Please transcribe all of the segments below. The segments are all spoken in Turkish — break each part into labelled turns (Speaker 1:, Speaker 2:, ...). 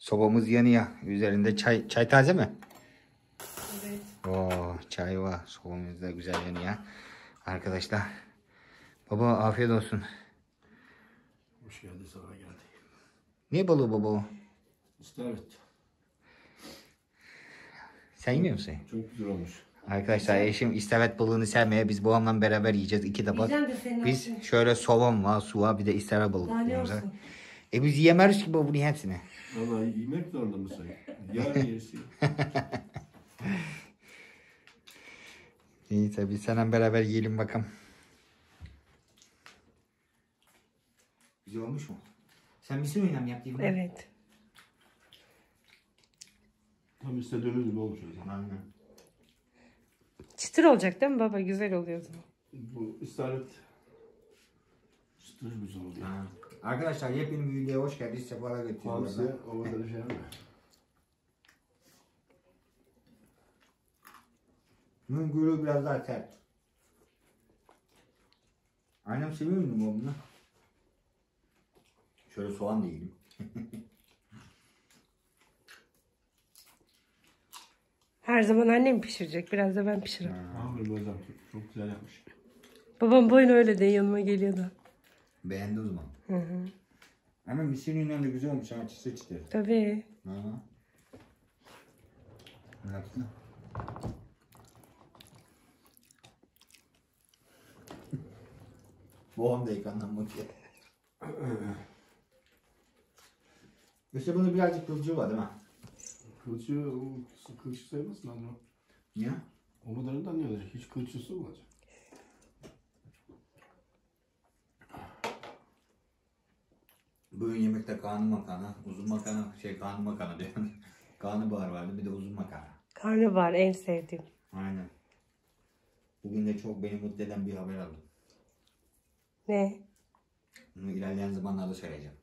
Speaker 1: Sobamız yanıyor. Üzerinde çay taze mi?
Speaker 2: Evet.
Speaker 1: Oo, çay var. Sobamız da güzel yanıyor. Arkadaşlar. Baba afiyet olsun.
Speaker 3: Hoş geldi, sana geldi.
Speaker 1: Ne balığı baba o?
Speaker 3: İstavrit.
Speaker 1: Sen yemiyor musun?
Speaker 3: Çok güzel olmuş.
Speaker 1: Arkadaşlar eşim istavet balığını sevmeye biz babamla beraber yiyeceğiz 2 tabak.
Speaker 2: Yiyeceğim de senin
Speaker 1: Biz
Speaker 2: olsun.
Speaker 1: şöyle soğan var, su var, bir de istavet balığı.
Speaker 2: Daha ne
Speaker 1: yiyoruz ha.
Speaker 2: olsun?
Speaker 1: Biz yiyemiyoruz ki bunu hepsini.
Speaker 3: Vallahi yemek zorunda mısın? Yarın yersin.
Speaker 1: İyi tabii seninle beraber yiyelim bakalım. Güzel olmuş mu? Sen misir oyunu mu yaptın?
Speaker 2: Evet.
Speaker 3: Tam istediğimiz gibi olmuş o zaman.
Speaker 1: Aynen.
Speaker 2: Çıtır olacak değil mi baba? Güzel oluyor o zaman.
Speaker 3: Bu istavrit çıtır güzel oluyor.
Speaker 1: Ha. Arkadaşlar yepyeni bir videoya hoş geldiniz. Sefalar
Speaker 3: Hamsi
Speaker 1: getiriyoruz.
Speaker 3: o kadar şey mi?
Speaker 1: Bunun kuyruğu biraz daha sert. Annem seviyor mu bunu? Şöyle soğan da yiyelim.
Speaker 2: Her zaman annem pişirecek. Biraz da ben pişiririm.
Speaker 3: Aferin hocam, çok güzel yapmış.
Speaker 2: Babam boyun öyle de yanıma geliyor da.
Speaker 1: Beğendi o zaman.
Speaker 2: Hı hı.
Speaker 1: Ama misir yününden de güzel olmuş ama çıtır çıtır.
Speaker 2: Tabii.
Speaker 1: Hı hı. Ne yaptın? Boğam da ekrandan bakıyor. İşte bunun birazcık kılcığı var değil mi?
Speaker 3: Kılçı sayılmaz lan o.
Speaker 1: Niye?
Speaker 3: O kadarından ne olacak? Hiç kılçısı mı olacak?
Speaker 1: Bugün yemekte kanı makarna, uzun makarna, kanı makarna diyor. Karnabahar vardı bir de uzun makarna.
Speaker 2: Karnabahar en sevdiğim.
Speaker 1: Aynen. Bugün de çok beni mutlu eden bir haber aldım.
Speaker 2: Ne?
Speaker 1: Bunu ilerleyen zamanlarda söyleyeceğim.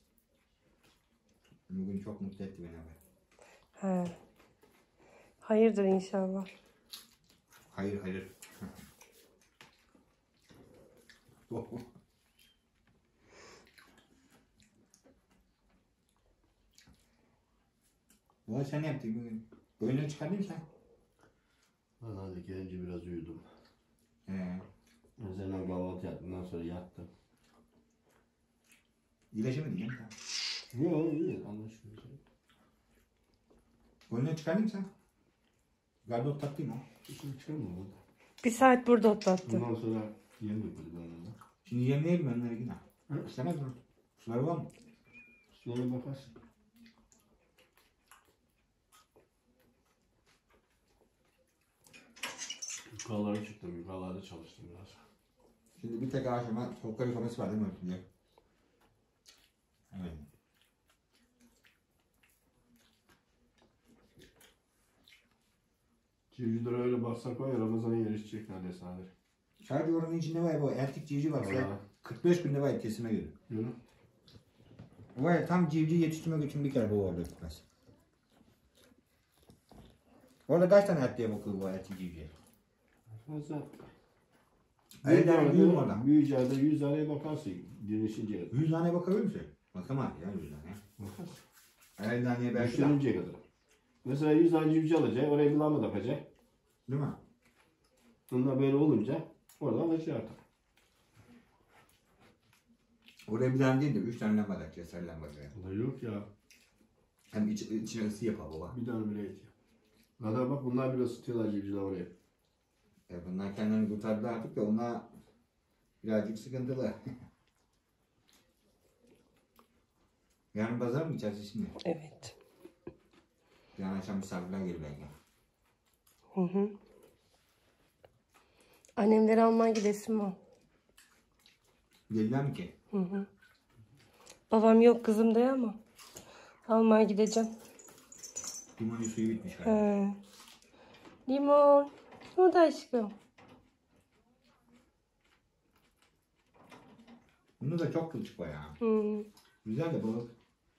Speaker 1: Bugün çok mutlu etti beni haber.
Speaker 2: Ha. Hayırdır inşallah.
Speaker 1: Hayır hayır. Vay sen ne yaptın bugün? Oyunu çıkardın mı sen?
Speaker 3: Valla hadi gelince biraz uyudum.
Speaker 1: He.
Speaker 3: Mesela kahvaltı yaptıktan sonra yattım.
Speaker 1: İyileşemedin değil mi sen?
Speaker 3: Yok iyi anlaşılıyor.
Speaker 1: Oyunu çıkardın mı sen? Galiba otlattın mı?
Speaker 3: Hiçbir çıkarmıyor orada.
Speaker 2: Bir saat burada otlattım.
Speaker 3: Bundan sonra yem yapıyoruz ben onunla.
Speaker 1: Şimdi yemleyelim onları yine.
Speaker 3: Hı?
Speaker 1: İstemez mi? Suları var mı?
Speaker 3: Sonra bakarsın. Yukarılara çıktım, yukarılarda çalıştım biraz.
Speaker 1: Şimdi bir tek aşama tavukları yıkaması var değil mi? Şimdi? Evet.
Speaker 3: Civcivlere öyle baksak var ya Ramazan'a yarışacak neredeyse abi.
Speaker 1: Sadece oranın içinde var ya bu erkek civciv var.
Speaker 3: Vallahi.
Speaker 1: 45 günde var kesime göre.
Speaker 3: Yürü.
Speaker 1: Var ya tam civciv yetiştirmek için bir kere bu orada gitmez. Orada kaç tane erkeğe bakıyor bu erkek civciv?
Speaker 3: Fazla.
Speaker 1: Hayır yani büyüğüm orada.
Speaker 3: Büyüyeceğinde 100 taneye bakarsın. Dirişinceye kadar.
Speaker 1: 100 tane bakabilir misin? Bakamaz ya 100 tane.
Speaker 3: Bakarsın.
Speaker 1: Her taneye belki de.
Speaker 3: Düşününceye kadar. Mesela 100 tane civciv alacak, oraya bir lamba takacak.
Speaker 1: Değil mi?
Speaker 3: Bunlar böyle olunca oradan alacak artık.
Speaker 1: Oraya bir tane değil de 3 tane lamba takacağız. Her lamba takacağız.
Speaker 3: O da yok ya.
Speaker 1: Hem içine ısı yapar baba.
Speaker 3: Bir tane bile yetiyor. Zaten bak bunlar bile ısıtıyorlar civcivler oraya.
Speaker 1: Bunlar kendini kurtardı artık da onlar birazcık sıkıntılı. Yarın pazar mı gideceğiz şimdi?
Speaker 2: Evet.
Speaker 1: Yarın akşam misafirler gelir belki.
Speaker 2: Hı hı. Annemleri almaya gidesim var.
Speaker 1: Geldiler mi ki?
Speaker 2: Hı hı. Babam yok kızım diye ama almaya gideceğim.
Speaker 1: Limonun suyu bitmiş galiba.
Speaker 2: He. Limon. O da aşkım.
Speaker 1: Bunda da çok kılçık var ya.
Speaker 2: Hı.
Speaker 1: Güzel de balık.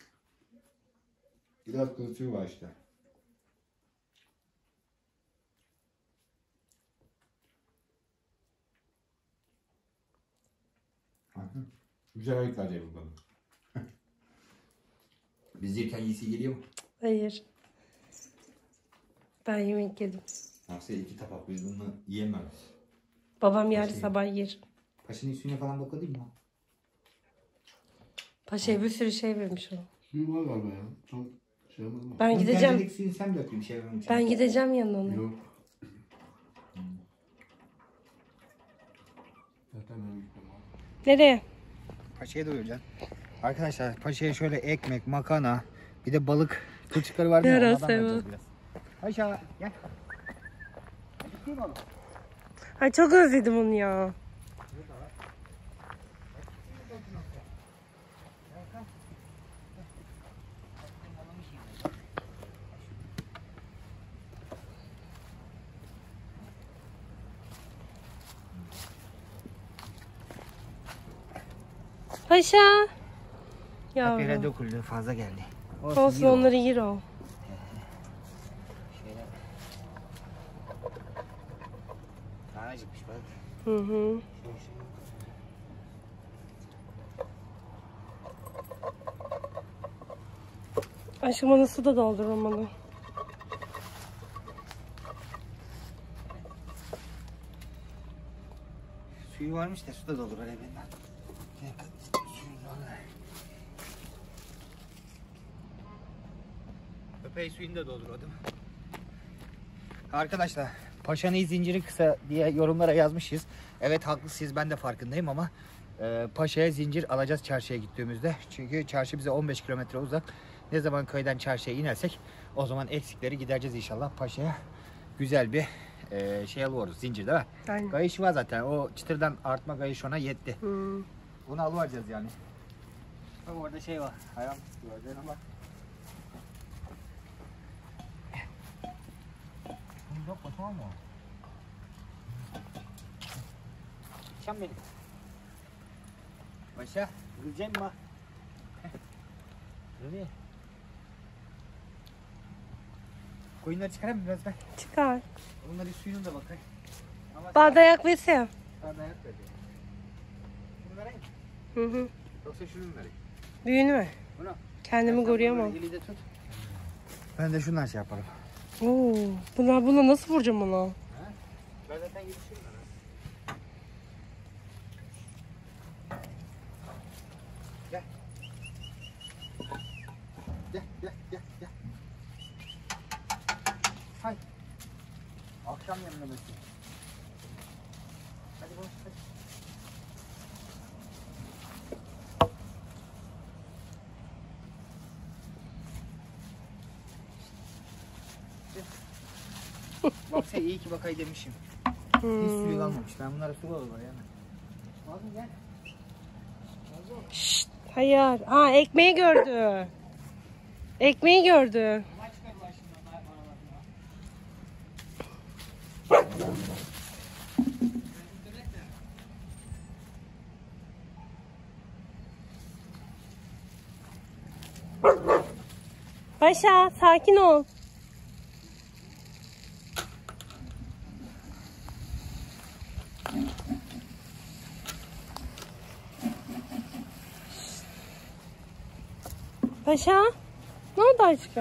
Speaker 1: Biraz kılçığı var işte. Güzel ayıklar diye bu balık. Biz yerken iyisi geliyor mu?
Speaker 2: Hayır. Ben yemek yedim.
Speaker 1: Aksine 2 tabak biz bunu yiyemeyiz.
Speaker 2: Babam yarın
Speaker 1: Paşa
Speaker 2: sabah yer.
Speaker 1: Paşanın suyuna falan bakadın mı?
Speaker 2: Paşa'ya bir sürü şey vermiş o.
Speaker 3: Suyu var galiba ya. Çok şey yapmadım.
Speaker 2: Ben
Speaker 1: Oğlum,
Speaker 2: gideceğim.
Speaker 1: tenceredeki suyunu sen döktün çevremin içine.
Speaker 2: Ben gideceğim yanına ona.
Speaker 3: Yok. Zaten ben gittim abi.
Speaker 2: Nereye?
Speaker 1: Paşa'ya doyuracaksın. Arkadaşlar paşa'ya şöyle ekmek, makarna, bir de balık kılçıkları var mı?
Speaker 2: Yarası
Speaker 1: Onlardan vereceğiz
Speaker 2: var.
Speaker 1: biraz. Paşa gel. Acıktın mı oğlum?
Speaker 2: Ay çok özledim onu ya. Paşa.
Speaker 1: Yere
Speaker 2: Yavrum.
Speaker 1: döküldü, fazla geldi.
Speaker 2: Olsun
Speaker 1: yiyor.
Speaker 2: onları yer o.
Speaker 1: Şöyle. Daha acıkmış bak.
Speaker 2: Hı hı. Aşkım bana su da doldurum bana.
Speaker 1: Suyu varmış da su da doldur öyle benden. Suyunu doldur. Köpeği suyunu da doldurmadım. Arkadaşlar paşanın zinciri kısa diye yorumlara yazmışız. Evet haklısınız, ben de farkındayım ama paşaya zincir alacağız çarşıya gittiğimizde. Çünkü çarşı bize 15 kilometre uzak. Ne zaman köyden çarşıya inersek o zaman eksikleri gidereceğiz inşallah. Paşaya güzel bir şey alıyoruz, zincir değil mi?
Speaker 2: Aynen.
Speaker 1: Kayış var zaten, o çıtırdan artma kayış ona yetti.
Speaker 2: Hmm.
Speaker 1: Bunu alacağız yani. Bak orada şey var, hayvan gördün ama. Yok mu, tamam mı? Çam benim. Başa, yiyeceğim mi? Öyle. Koyunları çıkarayım mı biraz ben?
Speaker 2: Çıkar.
Speaker 1: Onların suyunu da bakayım. Ama
Speaker 2: Bardayak versene.
Speaker 1: daha dayak verdi. Şunu vereyim mi?
Speaker 2: Hı hı.
Speaker 1: Yoksa şunu mu vereyim?
Speaker 2: Büyüğünü ver.
Speaker 1: Bunu.
Speaker 2: Kendimi koruyamam.
Speaker 1: Eli de tut. Ben de şundan şey yaparım.
Speaker 2: Oo, buna nasıl vuracağım onu?
Speaker 1: Ben zaten yetişirim ben. Gel. Gel. Hay. Akşam yanına hadi boş hadi. Bak sen iyi ki bakay demişim. Hiç suyu kalmamış. Ben bunlara su olur yani. Mazlum gel.
Speaker 2: Şşt, hayır. Ha ekmeği gördü. Ekmeği gördü.
Speaker 1: Maç çıkar başından aralarına.
Speaker 2: Paşa sakin ol. Paşa ne oldu aşkım?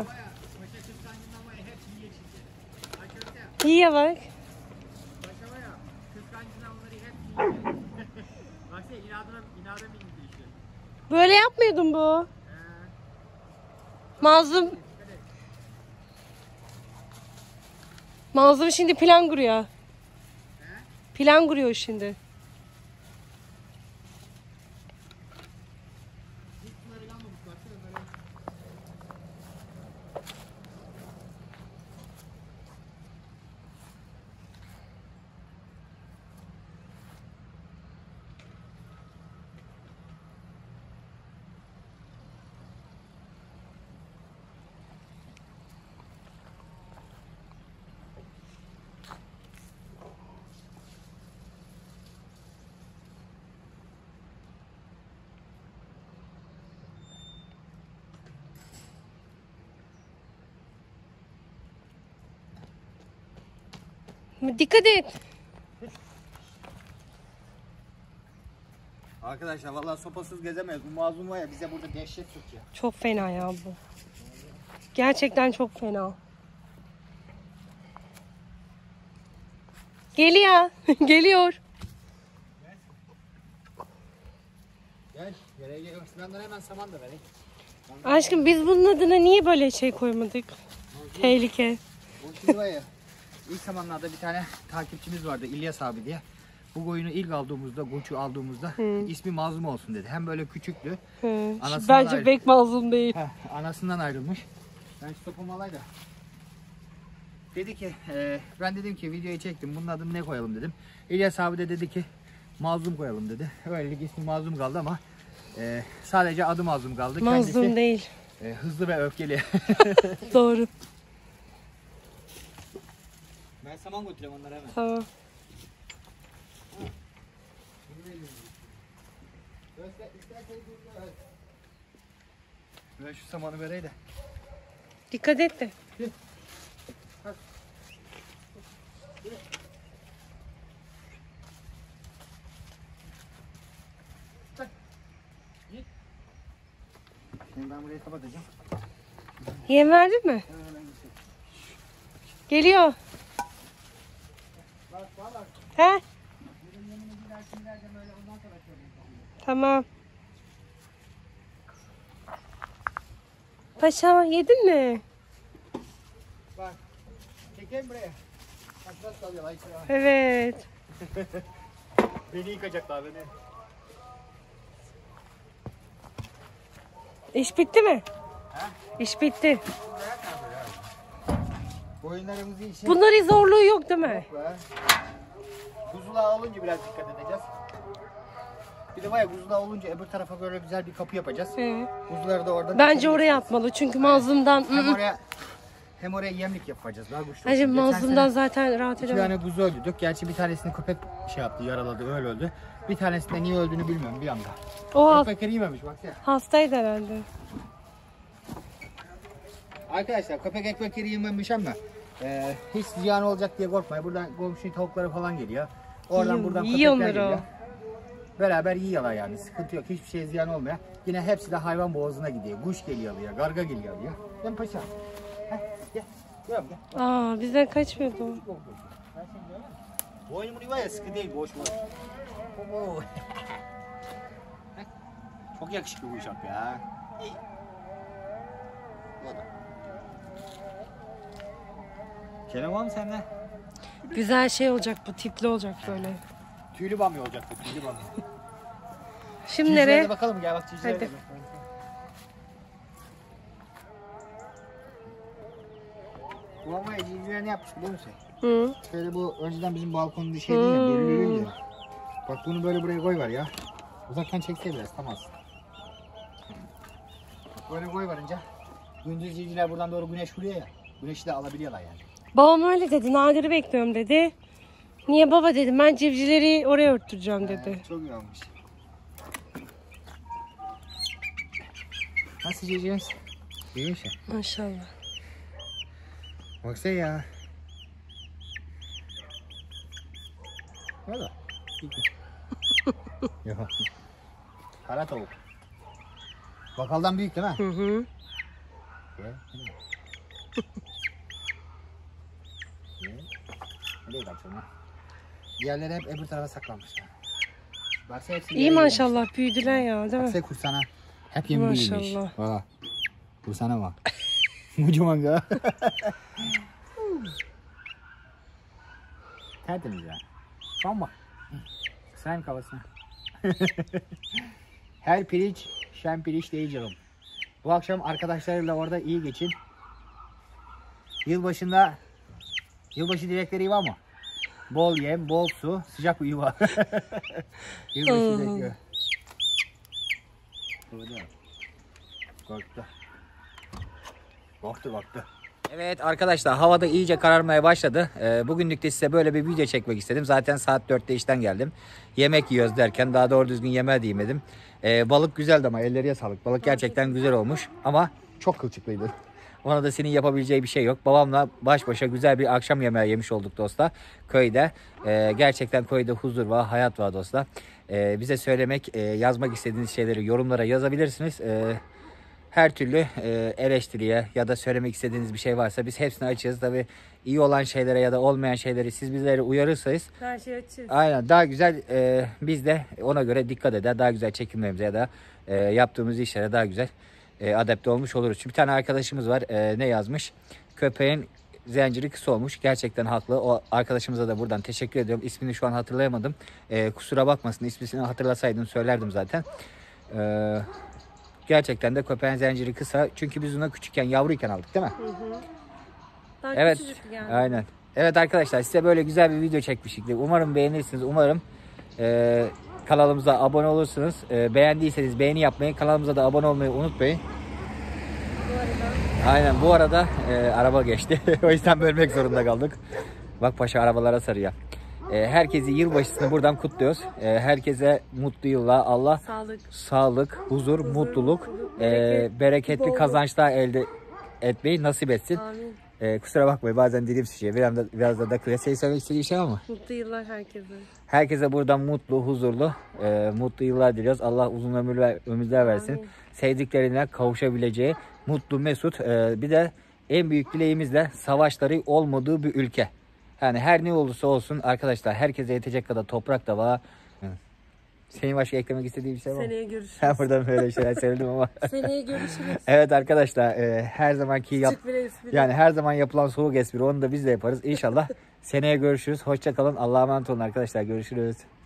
Speaker 2: İyiye bak. Böyle yapmıyordun bu. Mazlum. Mazlum şimdi plan kuruyor. Plan kuruyor şimdi. Dikkat et.
Speaker 1: Arkadaşlar vallahi sopasız gezemeyiz. Bu mazlum var ya bize burada dehşet tutuyor.
Speaker 2: Çok fena ya bu. Gerçekten çok fena. Geliyor. Geliyor.
Speaker 1: Gel. Nereye geliyorsun? Ben hemen saman da vereyim.
Speaker 2: Aşkım biz bunun adına niye böyle şey koymadık? Tehlike.
Speaker 1: Bu şimdi var ya. İlk zamanlarda bir tane takipçimiz vardı, İlyas abi diye. Bu koyunu ilk aldığımızda, koçu aldığımızda ismi Mazlum olsun dedi. Hem böyle küçüktü.
Speaker 2: Bence pek mazlum değil.
Speaker 1: Anasından ayrılmış. Ben stopum alaydı. Dedi ki, ben dedim ki videoyu çektim. Bunun adını ne koyalım dedim. İlyas abi de dedi ki Mazlum koyalım dedi. Öylelik ismi Mazlum kaldı ama sadece adı Mazlum kaldı.
Speaker 2: Mazlum
Speaker 1: kendisi,
Speaker 2: değil.
Speaker 1: hızlı ve öfkeli.
Speaker 2: Doğru.
Speaker 1: Ben saman götüreyim onlara hemen.
Speaker 2: Tamam.
Speaker 1: Ben şu samanı vereyim de.
Speaker 2: Dikkat et de.
Speaker 1: Şimdi ben burayı kapatacağım.
Speaker 2: Yem verdin mi? Geliyor. He? Tamam. Paşa yedin mi?
Speaker 1: Bak. Çekeyim buraya. Bak nasıl kalıyor lan içeri.
Speaker 2: Evet.
Speaker 1: Beni yıkacaklar beni.
Speaker 2: İş bitti mi? İş bitti.
Speaker 1: Boyunlarımızı için.
Speaker 2: Bunların zorluğu yok değil mi?
Speaker 1: Buzulağı olunca biraz dikkat edeceğiz. Bir de var ya buzulağı olunca öbür tarafa böyle güzel bir kapı yapacağız. Buzları da oradan.
Speaker 2: Bence oraya atmalı çünkü mazlumdan.
Speaker 1: Hem oraya yemlik yapacağız. Daha güçlü
Speaker 2: Hacı
Speaker 1: olsun.
Speaker 2: mazlumdan zaten rahat
Speaker 1: İki
Speaker 2: edemem.
Speaker 1: tane buzu öldürdük. Gerçi bir tanesini köpek şey yaptı, yaraladı, öyle öldü. Bir tanesinde niye öldüğünü bilmiyorum bir anda.
Speaker 2: O
Speaker 1: Köpekleri yememiş baksana.
Speaker 2: hastaydı herhalde.
Speaker 1: Arkadaşlar köpek ekmekleri yememiş ama hiç ziyan olacak diye korkmayın. Buradan komşu tavukları falan geliyor. Oradan buradan köpekler
Speaker 2: yiyorlar
Speaker 1: geliyor.
Speaker 2: o.
Speaker 1: Beraber yiyorlar yani. Sıkıntı yok. Hiçbir şey ziyan olmuyor. Yine hepsi de hayvan boğazına gidiyor. Kuş geliyor alıyor. Garga geliyor alıyor. Gel paşa. Heh, gel. Gel gel.
Speaker 2: Aa bizden kaçmıyordu o.
Speaker 1: Boynumun var ya sıkı değil. Boş boş. Oo. Çok yakışıklı bu uşak ya. O da. Kerem var mı sende?
Speaker 2: Güzel şey olacak bu, tipli olacak böyle.
Speaker 1: Tüylü bamya olacak bu. Tüylü bamya.
Speaker 2: Şimdi
Speaker 1: Cüclere
Speaker 2: nereye?
Speaker 1: de bakalım gel bak cüclere
Speaker 2: Hadi.
Speaker 1: de. Bu ama cüclere ne yapmış biliyor musun?
Speaker 2: Hı.
Speaker 1: Şöyle bu önceden bizim balkonda şeydi ya belirliydi ya. Bak bunu böyle buraya koy var ya. Uzaktan çekse biraz tam az. Böyle koy varınca gündüz civcivler buradan doğru güneş vuruyor ya. Güneşi de alabiliyorlar yani.
Speaker 2: Babam öyle dedi. Nadir'i bekliyorum dedi. Niye baba dedim. Ben civcivleri oraya örttüreceğim dedi.
Speaker 1: Çok iyi olmuş. Nasıl civcivimiz? İyiymiş ya.
Speaker 2: Maşallah.
Speaker 1: Baksana ya. Valla. Yok. Kara tavuk. Bakaldan büyük değil mi?
Speaker 2: Hı hı.
Speaker 1: Gel. Nereye kaçıyorsun lan? Diğerleri hep öbür tarafa saklanmışlar. Baksana hepsini
Speaker 2: İyi
Speaker 1: yere
Speaker 2: maşallah büyüdüler ya değil mi?
Speaker 1: Baksana kursana. Hep yemi büyümüş.
Speaker 2: Maşallah.
Speaker 1: Valla. Kursana bak. Kocaman ya. Tertemiz ya. Tamam mı? Slime kafasına. Her pirinç şen pirinç değil canım. Bu akşam arkadaşlarıyla orada iyi geçin. Yılbaşı dilekleri var mı? Bol yem, bol su, sıcak uyu var. Yılbaşı bekliyor. Korktu. Korktu. Evet arkadaşlar havada iyice kararmaya başladı. Bugünlük de size böyle bir video çekmek istedim. Zaten saat 4'te işten geldim. Yemek yiyoruz derken daha doğru düzgün yemeğe de yemedim. Balık güzeldi ama elleriye sağlık. Balık gerçekten güzel olmuş ama çok kılçıklıydı. Ona da senin yapabileceği bir şey yok. Babamla baş başa güzel bir akşam yemeği yemiş olduk dostlar. Köyde. Gerçekten köyde huzur var, hayat var dostlar. Bize söylemek, yazmak istediğiniz şeyleri yorumlara yazabilirsiniz. Her türlü eleştiriye ya da söylemek istediğiniz bir şey varsa biz hepsini açığız. Tabii iyi olan şeylere ya da olmayan şeyleri siz bizleri uyarırsanız
Speaker 2: Her şey açığız.
Speaker 1: aynen daha güzel biz de ona göre dikkat eder. Daha güzel çekimlerimize ya da yaptığımız işlere daha güzel adapte olmuş oluruz. Çünkü bir tane arkadaşımız var ne yazmış? Köpeğin zinciri kısa olmuş. Gerçekten haklı. O arkadaşımıza da buradan teşekkür ediyorum. İsmini şu an hatırlayamadım. Kusura bakmasın. İsmini hatırlasaydım söylerdim zaten. Gerçekten de köpeğin zinciri kısa. Çünkü biz onu küçükken yavruyken aldık değil mi?
Speaker 2: Hı hı. Daha
Speaker 1: Evet.
Speaker 2: küçücüktü yani.
Speaker 1: Aynen. Evet arkadaşlar size böyle güzel bir video çekmiştik. Umarım beğenirsiniz. Umarım kanalımıza abone olursunuz. Beğendiyseniz beğeni yapmayı, kanalımıza da abone olmayı unutmayın.
Speaker 2: Bu arada.
Speaker 1: Aynen bu arada araba geçti. O yüzden bölmek zorunda kaldık. Bak paşa arabalara sarıyor. Herkesi yılbaşısını buradan kutluyoruz. Herkese mutlu yıllar. Allah sağlık, huzur, mutluluk, bereketli
Speaker 2: bolluk.
Speaker 1: kazançlar elde etmeyi nasip etsin.
Speaker 2: Amin.
Speaker 1: Kusura bakmayın bazen dilim sıçıyor. Biraz da dakika. Senin söylemek istediğin şey var mı?
Speaker 2: Mutlu yıllar herkese.
Speaker 1: Herkese buradan mutlu, huzurlu, mutlu yıllar diliyoruz. Allah uzun ömürler versin.
Speaker 2: Amin.
Speaker 1: Sevdiklerine kavuşabileceği mutlu, mesut. Bir de en büyük dileğimiz de savaşları olmadığı bir ülke. Yani her ne olursa olsun arkadaşlar herkese yetecek kadar toprak da var. Senin başka eklemek istediğin bir şey var mı?
Speaker 2: Seneye görüşürüz.
Speaker 1: Ben buradan böyle şeyler söyledim ama.
Speaker 2: Seneye görüşürüz.
Speaker 1: Evet arkadaşlar her zamanki
Speaker 2: Küçük bir espri.
Speaker 1: yani her zaman yapılan soğuk espri onu da biz de yaparız. İnşallah seneye görüşürüz. Hoşça kalın. Allah'a emanet olun arkadaşlar. Görüşürüz.